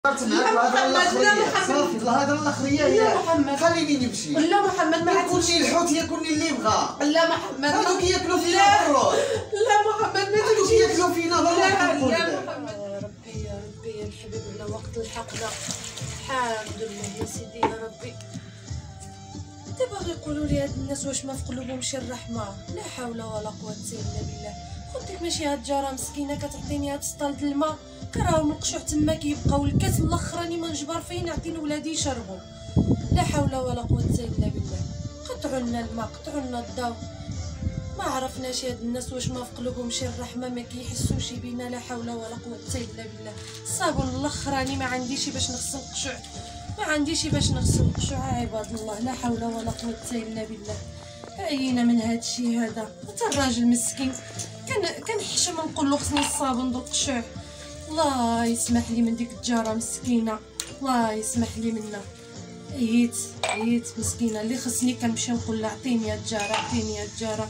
معاك الهضره الاخريه صافي الهضره الاخريه هي محمد خليني نمشي. لا محمد ما ياكلني الحوت ياكلني اللي بغا. لا محمد هذوك ياكلوا فينا بالروح. لا محمد ما هذوك ياكلوا فينا بالروح. لا محمد يا ربي يا ربي يا الحبيب على وقت الحقنا. الحمد لله يا سيدي يا ربي. انت باغي يقولوا لي هاد الناس واش ما في قلوبهمش الرحمه؟ لا حول ولا قوه الا بالله. خديك ماشي هاد الجاره مسكينه كتعطيني هاد سطال الماء كراهم القشوع تما كيبقاو الكاس الاخر راني ما نجبر فيه نعطي لولادي يشربوا. لا حول ولا قوه الا بالله. قطعوا لنا الماء قطعوا لنا الضوء. ما عرفناش هاد الناس واش ما في قلوبهمش الرحمه ما كيحسوش بينا. لا حول ولا قوه الا بالله. الصابون الاخر راني ما عنديش باش نغسل القشوع ما عنديش باش نغسل القشوع عباد الله. لا حول ولا قوه الا بالله. عيينا من هاد الشيء هذا. حتى الراجل مسكين كنحشم نقول له خصني الصابون ديال القشوع. الله يسمح لي من ديك الجاره مسكينه. الله يسمح لي منها. عييت مسكينه اللي خصني كنمشي نقول لها عطيني يا الجاره عطيني يا الجاره.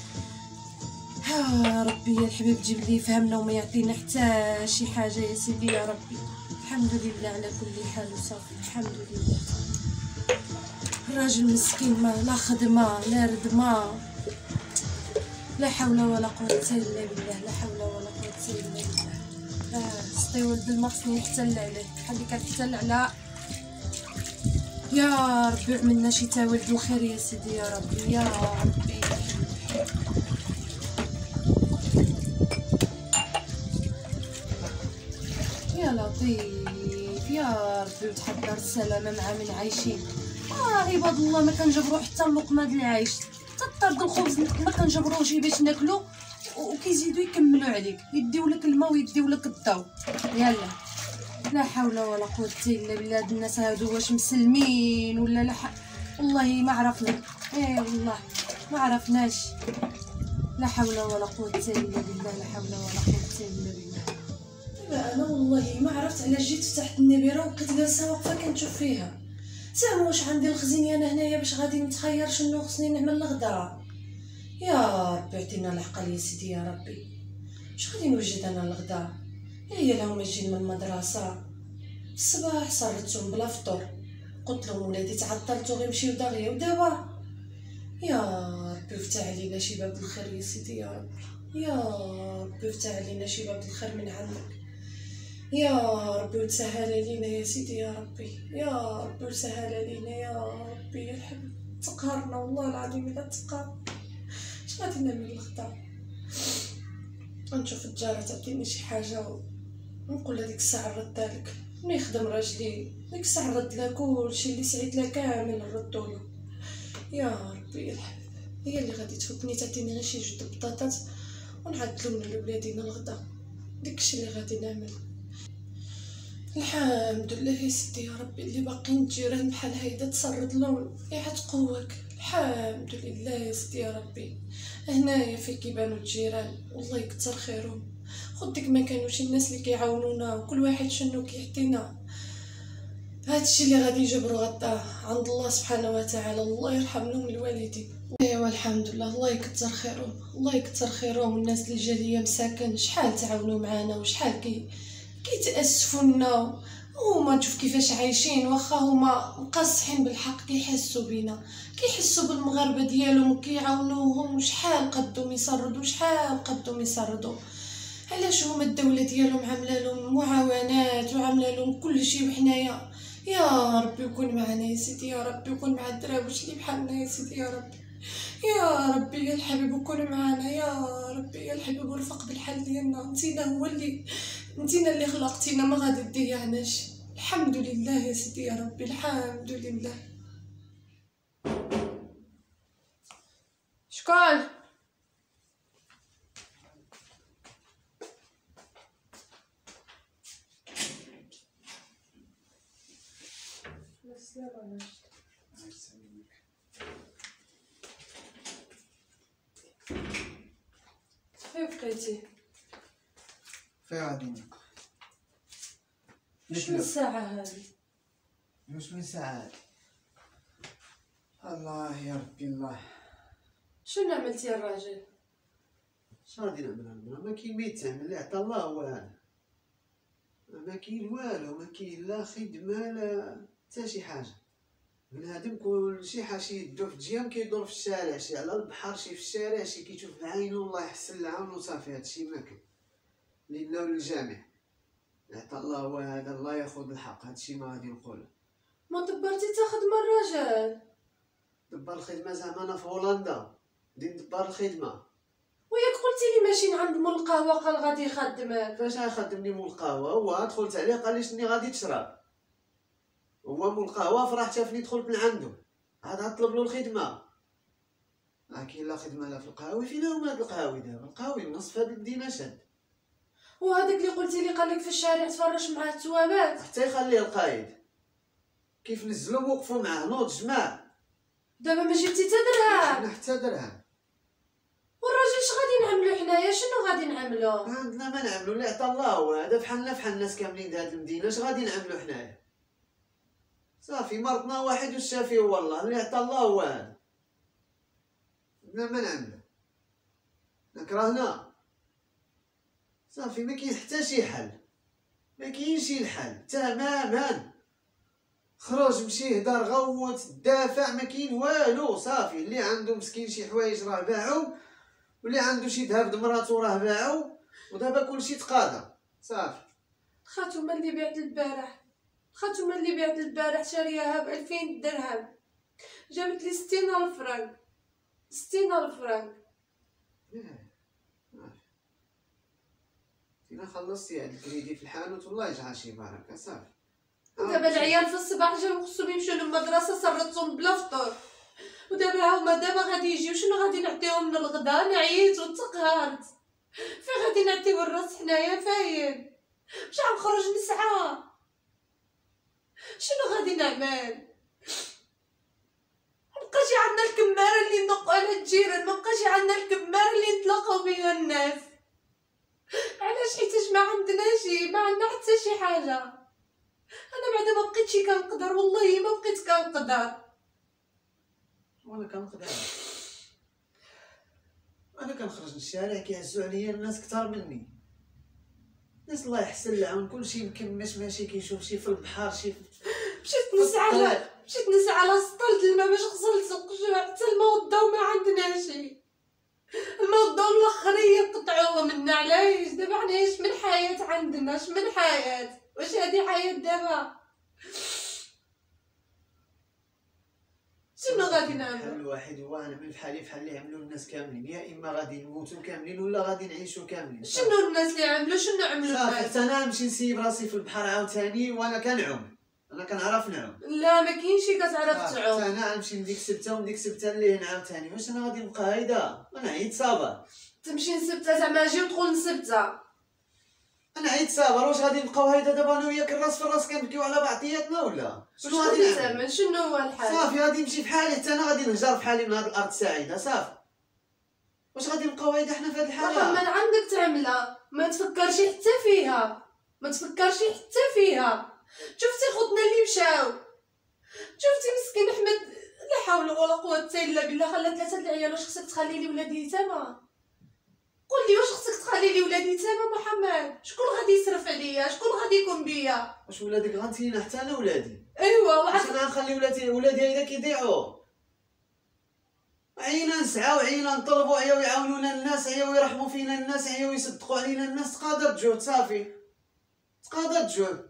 ها ربي يا الحبيب جيب لي فهمنا وما يعطينا حتى شي حاجه يا سيدي يا ربي. الحمد لله على كل حال وصافي. الحمد لله. الراجل مسكين ما لا خدمه لا ردمه. لا حول ولا قوه الا بالله. لا حول ولا قوه الا بالله. سطي ولد الماء خصني نحتل عليه بحال اللي كنحتل على يا ربي. عملنا شي تا ولد الخير يا سيدي يا ربي يا ربي. يا لطيف يا ربي وتحضر السلامه مع من عايشين. عباد الله ما كنجبروا حتى اللقمه ديال العيش حتى الطرد الخبز ما كنجبروهش باش ناكلو وكيزيدوا يكملوا عليك يديو لك الماء ويديو لك الضو. يلا لا حول ولا قوه الا بالله. هاد الناس هادو واش مسلمين ولا لا والله ما عرفنا. والله ما عرفناش. لا حول ولا قوه الا بالله. لا حول ولا قوه الا بالله. انا والله ما عرفت علاش جيت فتحت النبيره وبقيت جالسه واقفه كنشوف فيها. زعما واش عندي الخزينه انا هنايا باش غادي نتخير شنو خصني نعمل الغدا؟ يا ربي عطينا العقل يا سيدي يا ربي. واش غادي نوجد انا الغدا؟ هي لهم جايين من المدرسه الصباح صرتهم بلا فطور قلت لهم ولادي تعطلتو غيمشيو داغيا ودابا. يا ربي افتح علينا شي باب الخير يا سيدي يا ربي. يا ربي افتح علينا شي باب الخير من عندك يا ربي وتسهل علينا يا سيدي يا ربي. يا ربي وسهل علينا يا ربي يا الحبيب. تقهرنا والله العظيم الا تقهر. اش غادي نعمل الغدا؟ غنشوف الجاره تعطيني شي حاجه ونقول هذيك الساعه نردها لك. ما يخدم راجلي ديك الساعه نرد لها كلشي اللي سعيت لها كامل نردو له. يا ربي يا الحبيب. هي اللي غادي تفوتني تعطيني غير شي جوج بطاطات ونعدلو لنا لولادينا الغدا. داكشي اللي غادي نعمل. الحمد لله يا سيدي يا ربي اللي باقيين الجيران بحال هيدا تسرد لهم يعاد قواك. الحمد لله يا سيدي يا ربي. هنايا فين كيبانو الجيران والله يكثر خيرهم. خدك ما كانوش الناس اللي كيعاونونا وكل واحد شنو كيعطينا. هادشي اللي غادي يجبروا غدا عند الله سبحانه وتعالى. الله يرحم لهم الوالدين. ايوا الحمد لله. الله يكثر خيرهم الله يكثر خيرهم. الناس الجاليه مساكن شحال تعاونوا معنا وشحال كيتاسفوا لنا. هما تشوف كيفاش عايشين واخا هما مقاصحين بالحق كيحسوا بينا كيحسوا بالمغاربه ديالهم وكيعاونوهم وشحال قدهم يسردوا. علاش هما الدوله ديالهم عامله لهم معاونات وعامله لهم كل شيء وحنايا. يا ربي وكون معنا يا سيدي يا ربي وكون مع الدراويش اللي بحالنا يا سيدي يا ربي. يا ربي يا الحبيب وكون معنا يا ربي يا الحبيب ورفق بالحال ديالنا. انتينا اللي خلقتينا ما غادي تضيعناش. الحمد لله يا سيدي يا ربي. الحمد لله. شكون؟ فين بقيتي؟ فين غادي نبقى؟ شنو الساعة هادي؟ واش من ساعات؟ الله يا ربي الله. شنو عملتي يا الراجل؟ اش غادي نعمل انا؟ ما كاين ما يتعمل اللي عطا الله هو هذا. ما كاين والو، ما كاين لا خدمه لا حتى شي حاجه. بنادم كلشي حاشي يدو في جيام كيدور في الشارع، شي على البحر شي في الشارع شي كيشوف بعينو الله يحسن العون وصافي. هادشي ما كاين لله وللجميع. عطا الله هو هذا، الله ياخذ الحق. هادشي ما غادي نقول. ما دبرتي تا خدمه الرجال؟ دبر الخدمه زعما انا في هولندا غادي ندبر الخدمه. وياك قلتي لي ماشي عند مول القهوه قال غادي يخدمك. فاش غيخدمني مول القهوه؟ هو دخلت عليه قال لي شني غادي تشرب. هو مول القهوه فرح شافني دخلت من عنده عاد غطلب له الخدمه. ما كاين لا خدمه لا في القهاوي. فين هما هاد القهاوي دابا؟ القهاوي النص هاد المدينه شاد. وهذاك اللي قلتي لي قال لك في الشارع تفرش معاه التوابات حتى يخليه القايد. كيف نزلوا وقفوا معاه نوض جماع. دابا ما جبتي حتى درهم. انا حتى درهم. والراجل اش غادي نعملو حنايا؟ شنو غادي نعملو؟ عندنا ما نعملو اللي عطا الله هو هذا. فحالنا فحال الناس كاملين د هاد المدينه اش غادي نعملو حنايا؟ صافي مرضنا واحد والشافي هو الله. اللي عطا الله هو هذا. عندنا ما نعملو. نكرهنا صافي. ما كاين حتى شي حل، ما كاينش الحل تماما. خرج مشي هدر غوت دافع ما كاين والو. صافي اللي عنده مسكين شي حوايج راه باعو، واللي عنده شي ذهب د مراتو راه باعو، ودابا كلشي تقاضى. صافي. خاتومه اللي بعت البارح، خاتومه اللي بعت البارح شاريها ب2000 درهم، جابت لي 60,000 فرانك. 60,000 فرانك. فينا خلصتي هاد الكريدي في الحانوت والله يجعل شي بركه. صافي. دابا العيال في الصباح جاو خصهم يمشيو للمدرسه، سرتهم بلا فطور، ودابا هما دابا غادي يجيو. شنو غادي نعطيهم من الغدا؟ نعيت وتقهرت. فين غادي نعطيو الراس حنايا؟ فاين مش غنخرج نسعى؟ شنو غادي نعمل؟ مبقاش عندنا الكماره اللي ندقوا على الجيران، مبقاش عندنا الكماره اللي نتلاقاو بها الناس. علاش؟ حيتاش ما عندناش، ما عندنا حتى شي حاجه. انا بعدا ما بقيتش كنقدر، والله ما بقيت كنقدر. وانا كنقدر. انا كنخرج للشارع كيعزو عليا الناس كثار مني. الناس الله يحسن العون كلشي مكمش ماشي كيشوف شي في البحر شي مشيت نسعى على سطلت الماء باش غسلت القشور. حتى الماء والضو ما عندناش. الماء والضو الاخرين قطعوه منا. علاش دابا حنايا من حياه عندنا؟ من حياه؟ واش هادي حياه دابا؟ شنو غادي نعمل؟ حل واحد هو انا من فحالي فحال اللي عملوا الناس كاملين. يا اما غادي نموتوا كاملين ولا غادي نعيشوا كاملين. شنو الناس اللي عملوا؟ شنو عملوا صافي. الناس؟ حتى انا نمشي نسيب راسي في البحر عاوتاني وانا كنعوم. انا كنعرف نعوم. لا ما كاينش كتعرف تعوم. انا نمشي لديك السبته ومن السبته اللي هنا عاوتاني. واش انا غادي نبقى هيدا؟ انا عييت صابر. تمشي نسبته زعما نجي ودخل نسبته. انا عييت صابر. واش غادي نبقاو هيدا دابا انا وياك الراس في الراس كنبكيو على بعضياتنا ولا شنو غادي تعمل؟ شنو هو الحل؟ صافي غادي نمشي بحالي. حتى انا غادي نهجر بحالي من هاد الارض السعيده. صافي. واش غادي نبقاو هيدا حنا في هاد الحاله؟ محمد عندك تعملها، ما تفكرش حتى فيها، ما تفكرش حتى فيها. شفتي خوتنا اللي مشاو؟ شفتي مسكين احمد؟ لا حول ولا قوه الا بالله. خلى 3 العيال. واش خصك تخلي لي ولادي يتامى؟ قول لي واش خصك تخلي لي ولادي يتامى محمد؟ شكون غادي يصرف عليا؟ شكون غادي يكون بيا؟ واش ولادك غنتينا؟ حتى انا ولادي. ايوا واش انا نخلي ولادي هيدا كيضيعوا؟ عينا نسعاو، عينا نطلبوا، عياو يعاونونا الناس، عياو يرحموا فينا الناس، عياو يصدقوا علينا الناس. تقادر تجهد. صافي تقادر تجهد.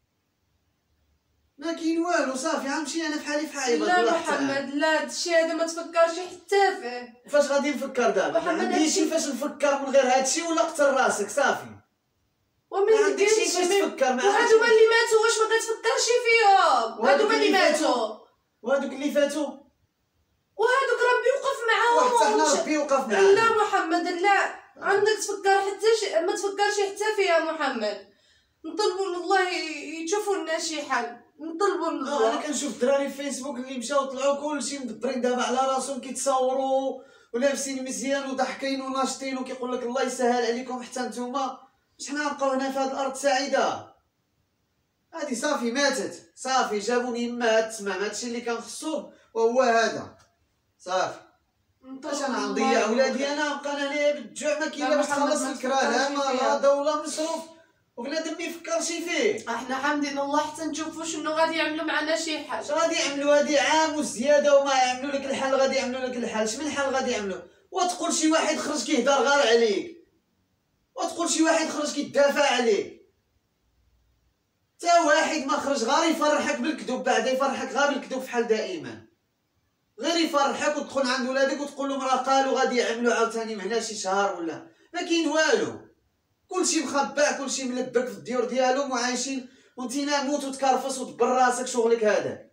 ما كاين والو. صافي غنمشي انا فحالي فحالي. لا محمد لا، هادشي هذا ما تفكرش حتى فيه. فاش غادي نفكر دابا؟ ما عنديش فاش نفكر من غير هادشي ولا قتل راسك. صافي وما عندكش فاش تفكر. وهادوما اللي ماتوا واش ما كتفكرش فيهم؟ هادوما اللي ماتوا وهادوك اللي فاتوا وهادوك ربي وقف معاهم. وحتى حنا ربي وقف معانا. لا محمد لا، عندك تفكر حتى ما تفكرش حتى فيها محمد. نطلبوا من الله يشوفوا لنا شي حل. نطلبوا من الله. انا كنشوف الدراري في فيسبوك اللي مشاو طلعوا كلشي مدبرين دابا على راسهم كيتصوروا ولابسين مزيان وضحكين وناشطين وكيقول لك الله يسهل عليكم حتى نتوما. باش حنا نبقاو هنا في هاد الارض سعيده؟ هادي صافي ماتت. صافي جابوني مات. تمام. هادشي اللي كان خصو وهو هذا. صافي. باش انا نضيع ولادي؟ انا نبقى انا ليا بالجوع ما كاين باش تخلص الكراه. لا ما لا دوله مصروف وبنادم ما يفكرش فيه. احنا حامدين الله حتى نشوفوا شنو غادي يعملوا معنا شي حاجه. اش غادي يعملوا؟ هادي عام وزياده وما يعملوا لك الحل. غادي يعملوا لك الحل. شمن الحل غادي يعملوا؟ وتقول شي واحد خرج كيهضر غير عليك، وتقول شي واحد خرج كيدافع عليك. تا واحد ما خرج غير يفرحك بالكذوب، بعدا يفرحك غير بالكذوب فحال دائما، غير يفرحك وتدخل عند ولادك وتقول لهم راه قالوا غادي يعملوا عاوتاني من هنا شي شهر ولا ما كاين والو. كلشي مخبع، كلشي ملبك في الديور ديالهم وعايشين، وانت ناموت وتكرفص وتبر راسك شغلك هذا.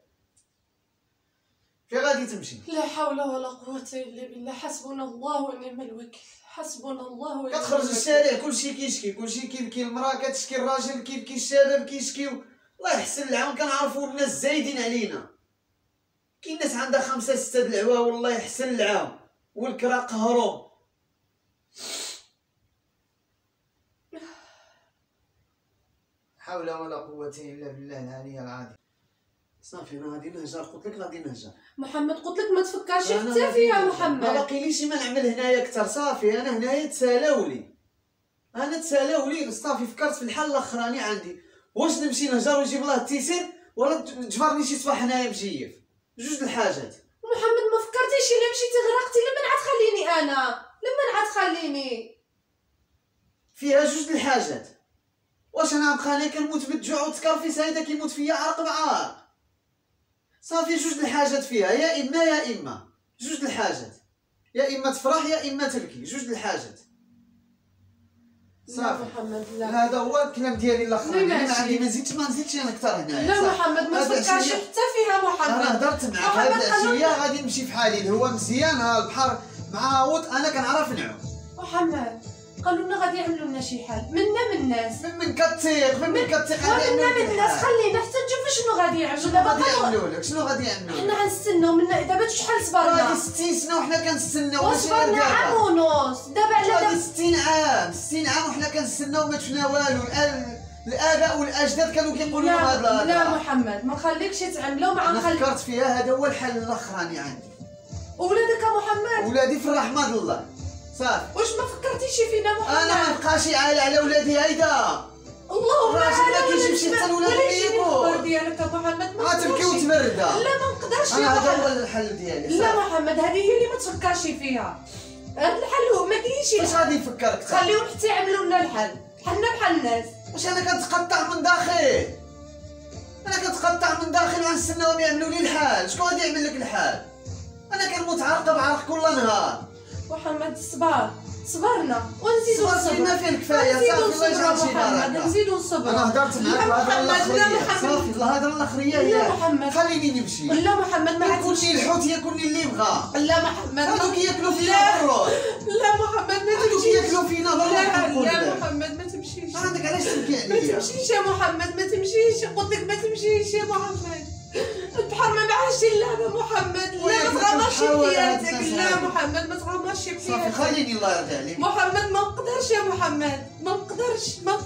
فين غادي تمشي؟ لا حول ولا قوه الا بالله. حسبنا الله ونعم الوكيل. حسبنا الله ونعم الوكيل. كتخرج الشارع كلشي كيشكي، كلشي كيبكي، المراه كتشكي، الراجل كيبكي، الشباب كيشكيو. الله يحسن العون. كنعرفوا الناس زايدين علينا. كاين ناس عندها 5 6 د العوا والله يحسن العون، والكرا قهروا. حول ولا قوة إلا بالله العلي العظيم. صافي انا غادي نهجر، قلت لك غادي نهجر. محمد قلت لك ما تفكرش حتى فيها محمد. ما باقيليش ما نعمل هنايا اكثر. صافي انا هنايا تسالاولي، صافي فكرت في الحل الاخراني عندي. واش نمشي نهجر ونجيب الله التيسير، ولا تجبرني شي صباح هنايا مجيف؟ جوج الحاجات. محمد ما فكرتيش الا مشيتي غرقتي لمن عاد خليني انا؟ لمن عاد خليني؟ فيها جوج الحاجات. واش انا نبقى انا كنموت بالجوع وتكرفي سايده كيموت فيا عرق بعرق؟ صافي جوج الحاجات فيها، يا اما جوج الحاجات، يا اما تفرح يا اما تبكي، جوج الحاجات. صافي محمد لا. هذا هو الكلام ديالي الاخر. انا ما عندي ما نزيدش انا اكثر هنايا. لا محمد ما تفكرش حتى فيها محمد. انا هضرت معاك هاد الاشياء غادي نمشي في حالي. هو مزيان ها البحر مع عوض، انا كنعرف نعوم. محمد قالوا لنا غادي يعملوا لنا شي حل منا من الناس. من كتيق غادي يعملوا من الناس. خلينا حتى نشوفوا شنو غادي يعملوا. شنو غادي يعملوا لك؟ حنا غنستناو من دابا شحال صبرنا؟ غادي 60 سنه وحنا كنستناو. وصبرنا عام ونص دابا على غادي 60 عام وحنا كنستناو ما شفنا والو. الاباء والاجداد كانوا كيقولوا لنا هاد الهضره. لا محمد ما نخليكش تعملوا مع انا فكرت فيها. هذا هو الحل الاخراني عندي. ولادك محمد؟ ولادي في الرحمه د الله. صافي واش ما فكرتيش فينا محمد؟ انا ما نبقاش عايل على ولادي. هيدا اللهم ما كيجيبش حتى الولاد الكبر ديالك محمد. ما تبكي وتمردا. لا ما نقدرش. انا هذا هو الحل ديالي. لا محمد هذه هي اللي ما تفكرش فيها. هذا الحل هو ما كاينش. واش غادي يفكرك؟ خليهم حتى يعملوا لنا الحل. حنا بحال الناس. واش انا كنتقطع من داخل؟ انا كنتقطع من داخل وغنستناهم يعملوا لي الحال. شكون غادي يعمل لك الحال؟ انا كنموت عرق بعرق كل نهار. محمد صبرنا ونزيدو نصبر. ما فيه الكفايه. صافي الله يجعل شي بركه. نزيدو نصبر. انا هضرت معاك الهضره الاخريه. صافي الهضره الاخريه هي خليني نمشي. لا محمد ما ياكلني الحوت ياكلني اللي بغا. لا محمد هادوك ياكلوا فينا بالروح. لا محمد ما تمشيش. ياكلوا فينا بالروح. لا محمد ما تمشيش. عندك علاش تبكي عليا؟ ما تمشيش يا محمد ما تمشيش. قلت لك ما تمشيش يا محمد. البحر ما معاش اللعبه محمد. لا ما تغامرش بحياتك. لا محمد ما تغامرش بحياتك. صافي خليني الله يرضي عليك. محمد ما نقدرش يا محمد. ما نقدرش.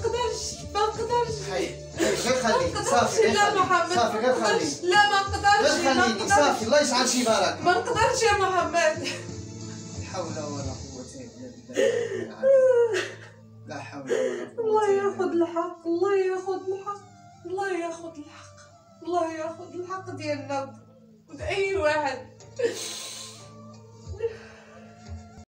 غير خليني. صافي لا محمد. صافي غير خليني. لا ما نقدرش. غير خليني. صافي الله يجعل شي بركه. ما نقدرش يا محمد. لا حول ولا قوه الا بالله. لا حول ولا قوه. الله ياخذ الحق. الله ياخذ الحق ديالنا ود اي واحد.